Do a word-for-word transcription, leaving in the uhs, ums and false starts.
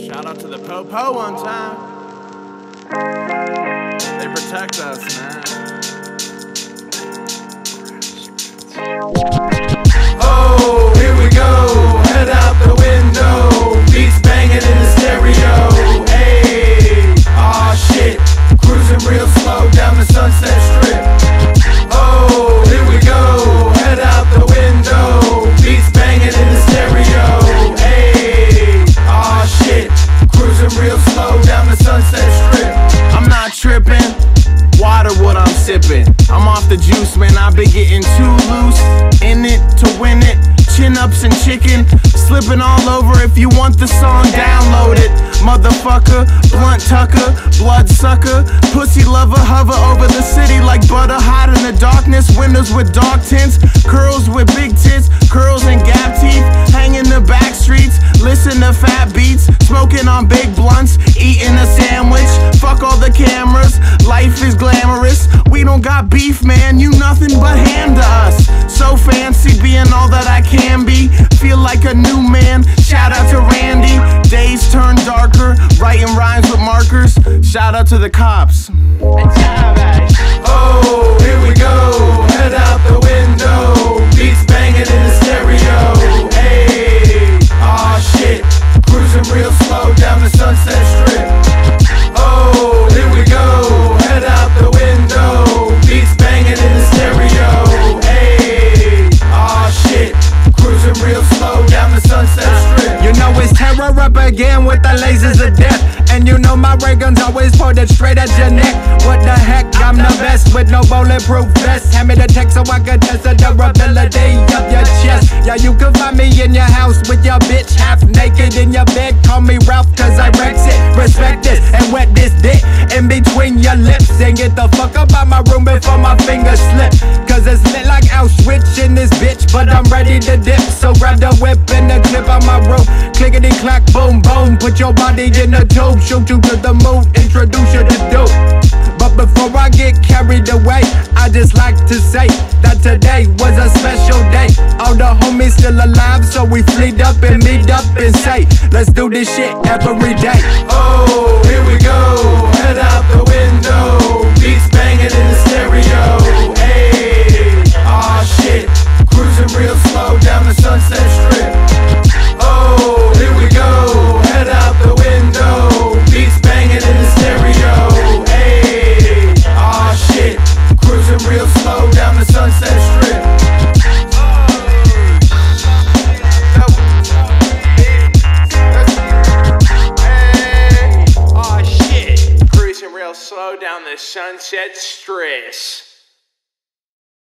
Shout out to the Po-Po one time. They protect us, man. Oh, here we go, head out the window, beats banging in the stereo. Hey, aw shit, cruising real slow down the Sunset Strip. Oh, here we go, head out the window, beats banging in the stereo. Hey, aw shit, cruising real slow down the Sunset Strip. I'm not tripping, water what I'm sipping. I'm off the juice, man, I've been getting too loose. In it to win it, chin-ups and chicken. Slipping all over, if you want the song, download it. Motherfucker, blunt tucker, blood sucker, pussy lover, hover over the city like butter, hot in the darkness. Windows with dark tints, curls with big tits, curls and gap teeth, hang in the back streets, listen to fat beats, smoking on big blunts, eating a sandwich. Fuck all the cameras, life is glamorous. We don't got beef, man, you nothing but ham to us. So fancy being all that I can be, feel like a new man. Shout out to Randy, days turn darker, writing rhymes with markers. Shout out to the cops. Oh, here we go, head out the window, beats banging in the stereo. Hey, aw shit, cruising real slow down the Sunset Strip. Oh, here we go, head out the window, beats banging in the stereo. Hey, aw shit, cruising real slow down the Sunset Strip. You know it's terror up again with the lasers of death. And you know my ray guns always pointed straight at your neck. What the heck, I'm the best with no bulletproof vest. Hand me the tech so I can test the durability of your chest. Yeah, you can find me in your house with your bitch half naked in your bed. Call me Ralph cause I wrecks it. Respect this and wet this dick in between your lips. And get the fuck up out my room before my fingers slip. Cause it's lit like Auschwitz in this bitch, but I'm ready to dip. So grab the whip and the clip on my rope. Clickety clack, boom, boom. Put your body in the tube. Shoot you to the moon, introduce you to dope. But before I get carried away, I just like to say that today was a special day. All the homies still alive, so we fleet up and meet up and say, let's do this shit every day. Oh, here we go, head out the window, beats banging in the stereo. Hey, aw shit, cruising real slow down the Sunset Strip. Oh, here we go, head out the window, beats banging in the stereo. Hey, aw shit, cruising real slow down the Sunset Strip. Hey, aw shit, cruising real slow down the Sunset Strip.